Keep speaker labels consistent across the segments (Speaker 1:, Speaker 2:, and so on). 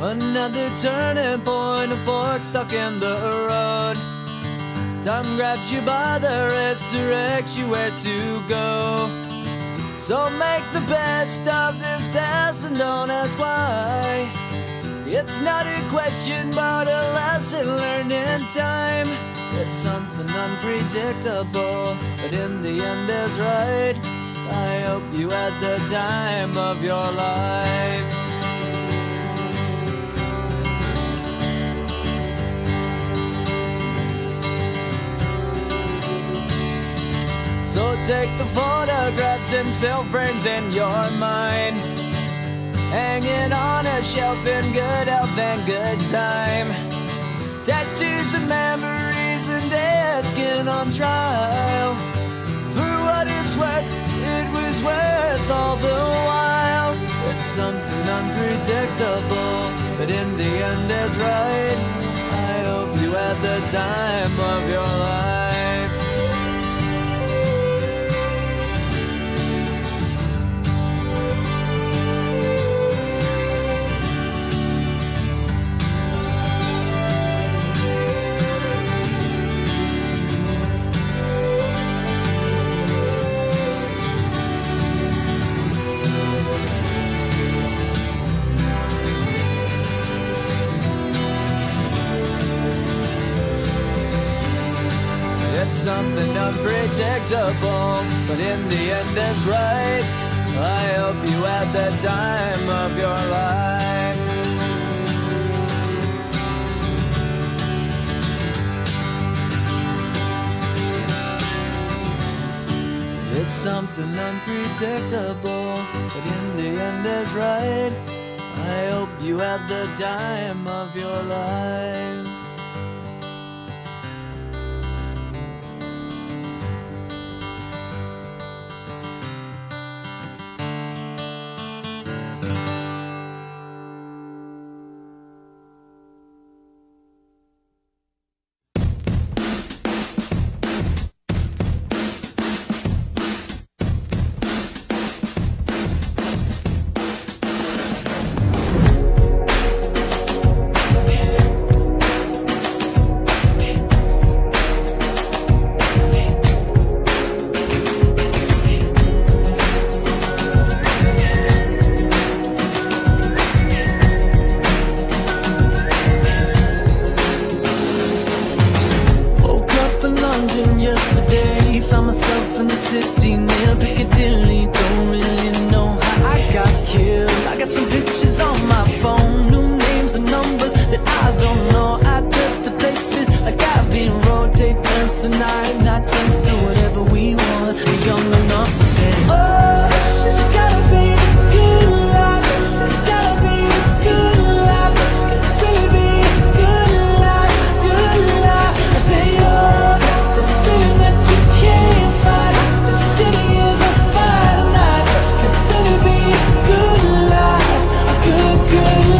Speaker 1: Another turning point, a fork stuck in the road. Time grabs you by the wrist, directs you where to go. So make the best of this test and don't ask why. It's not a question but a lesson learned in time. It's something unpredictable, but in the end is right. I hope you had the time of your life. So take the photographs and still frames in your mind, hanging on a shelf in good health and good time. Tattoos and memories and dead skin on trial. For what it's worth, it was worth all the while. It's something unpredictable, but in the end is right. I hope you had the time of your life. Something unpredictable, but in the end it's right. I hope you had the time of your life. It's something unpredictable, but in the end is right. I hope you had the time of your life. Good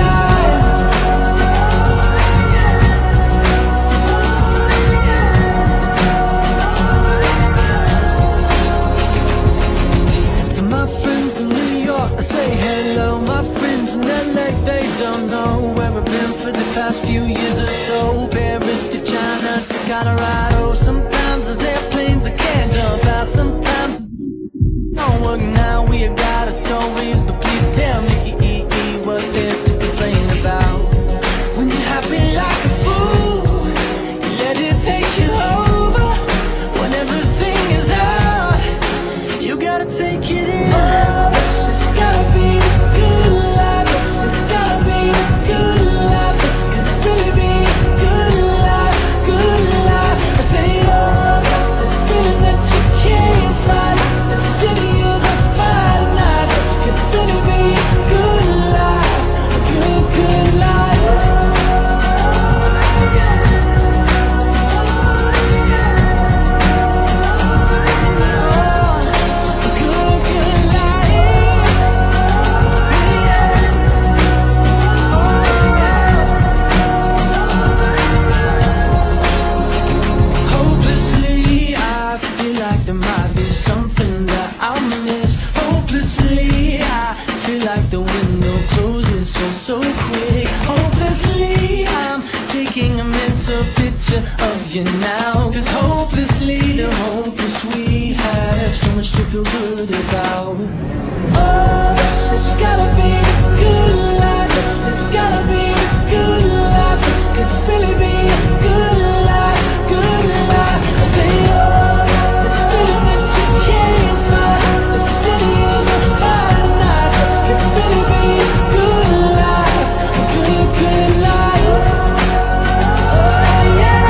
Speaker 1: mental picture of you now. 'Cause hopelessly the hopeless we have so much to feel good about. Oh, this has gotta be a good life. This has gotta be a good life. This could really be a good life, good life. I say, oh, the street that you came by, the city is a fine night. This could really be a good life, a good, good life. Oh, yeah,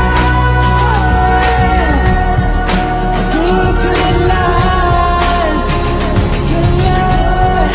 Speaker 1: a good, good life, good life.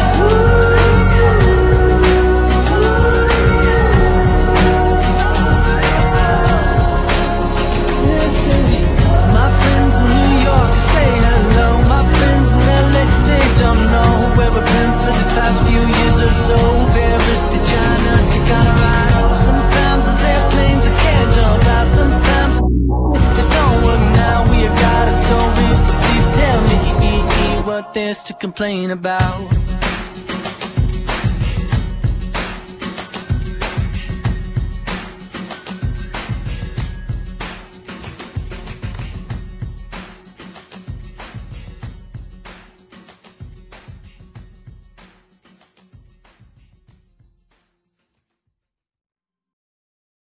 Speaker 1: To my friends in New York, I say hello. My friends in LA, they don't know where we've been for the past few years or so. Paris to China to Colorado. Sometimes there's airplanes I can't jump out. Sometimes they don't work now. We have got a story, so please tell me what there's to complain about.